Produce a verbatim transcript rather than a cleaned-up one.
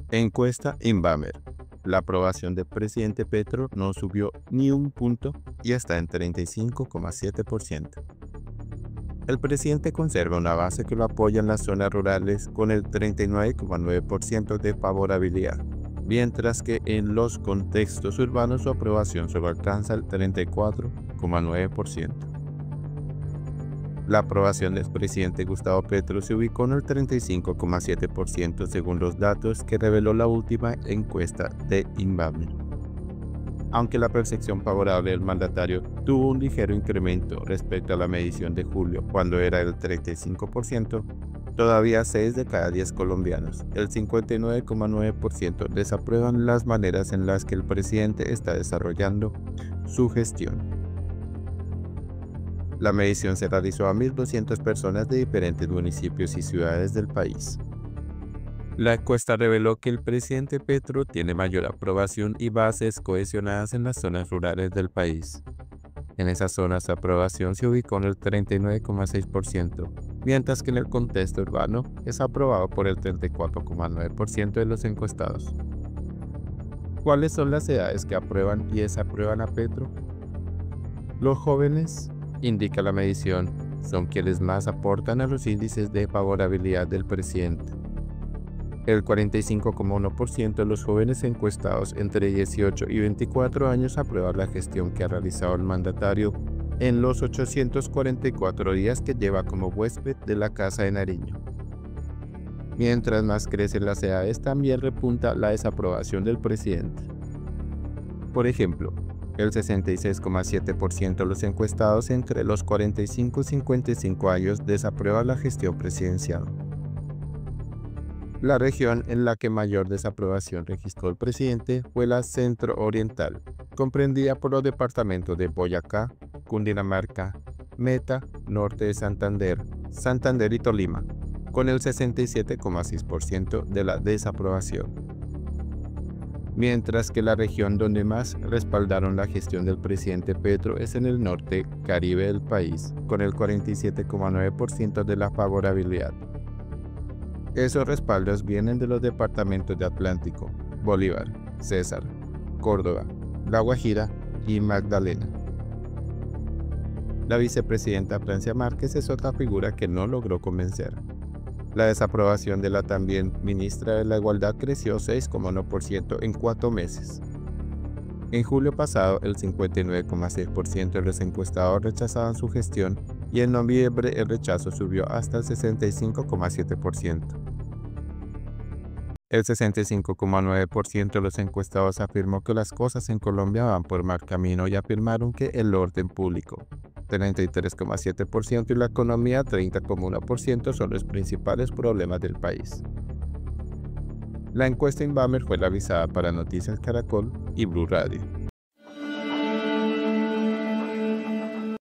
Encuesta Inbamer. La aprobación del presidente Petro no subió ni un punto y está en treinta y cinco coma siete por ciento. El presidente conserva una base que lo apoya en las zonas rurales con el treinta y nueve coma nueve por ciento de favorabilidad, mientras que en los contextos urbanos su aprobación solo alcanza el treinta y cuatro coma nueve por ciento. La aprobación del presidente Gustavo Petro se ubicó en el treinta y cinco coma siete por ciento según los datos que reveló la última encuesta de Inbamer. Aunque la percepción favorable del mandatario tuvo un ligero incremento respecto a la medición de julio, cuando era del treinta y cinco por ciento, todavía seis de cada diez colombianos, el cincuenta y nueve coma nueve por ciento, desaprueban las maneras en las que el presidente está desarrollando su gestión. La medición se realizó a mil doscientas personas de diferentes municipios y ciudades del país. La encuesta reveló que el presidente Petro tiene mayor aprobación y bases cohesionadas en las zonas rurales del país. En esas zonas su aprobación se ubicó en el treinta y nueve coma seis por ciento, mientras que en el contexto urbano es aprobado por el treinta y cuatro coma nueve por ciento de los encuestados. ¿Cuáles son las edades que aprueban y desaprueban a Petro? Los jóvenes, indica la medición, son quienes más aportan a los índices de favorabilidad del presidente. El cuarenta y cinco coma uno por ciento de los jóvenes encuestados entre dieciocho y veinticuatro años aprueban la gestión que ha realizado el mandatario en los ochocientos cuarenta y cuatro días que lleva como huésped de la Casa de Nariño. Mientras más crecen las edades, también repunta la desaprobación del presidente. Por ejemplo, el sesenta y seis coma siete por ciento de los encuestados entre los cuarenta y cinco y cincuenta y cinco años desaprueba la gestión presidencial. La región en la que mayor desaprobación registró el presidente fue la centro-oriental, comprendida por los departamentos de Boyacá, Cundinamarca, Meta, Norte de Santander, Santander y Tolima, con el sesenta y siete coma seis por ciento de la desaprobación. Mientras que la región donde más respaldaron la gestión del presidente Petro es en el norte Caribe del país, con el cuarenta y siete coma nueve por ciento de la favorabilidad. Esos respaldos vienen de los departamentos de Atlántico, Bolívar, César, Córdoba, La Guajira y Magdalena. La vicepresidenta Francia Márquez es otra figura que no logró convencer. La desaprobación de la también ministra de la Igualdad creció seis coma uno por ciento en cuatro meses. En julio pasado, el cincuenta y nueve coma seis por ciento de los encuestados rechazaban su gestión y en noviembre el rechazo subió hasta el sesenta y cinco coma siete por ciento. El sesenta y cinco coma nueve por ciento de los encuestados afirmó que las cosas en Colombia van por mal camino y afirmaron que el orden público, treinta y tres coma siete por ciento, y la economía, treinta coma uno por ciento, son los principales problemas del país. La encuesta Inbamer fue realizada para Noticias Caracol y Blue Radio.